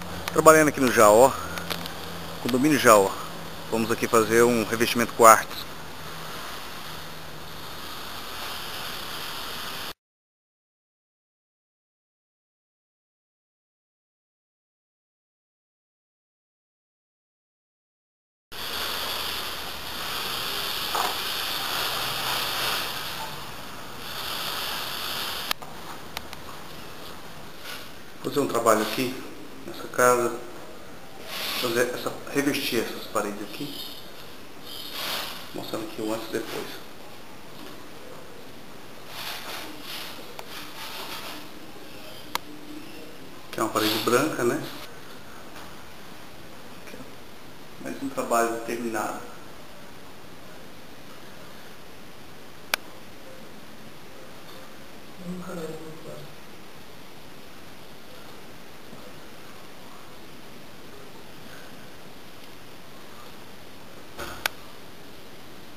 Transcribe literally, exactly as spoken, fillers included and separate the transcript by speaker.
Speaker 1: Trabalhando aqui no Jaó, condomínio Jaó. Vamos aqui fazer um revestimento quartzo. Vou fazer um trabalho aqui nessa casa, fazer essa, revestir essas paredes aqui, mostrando aqui o antes e depois. Aqui é uma parede branca, né? Aqui, ó. Mais um trabalho terminado.
Speaker 2: Nunca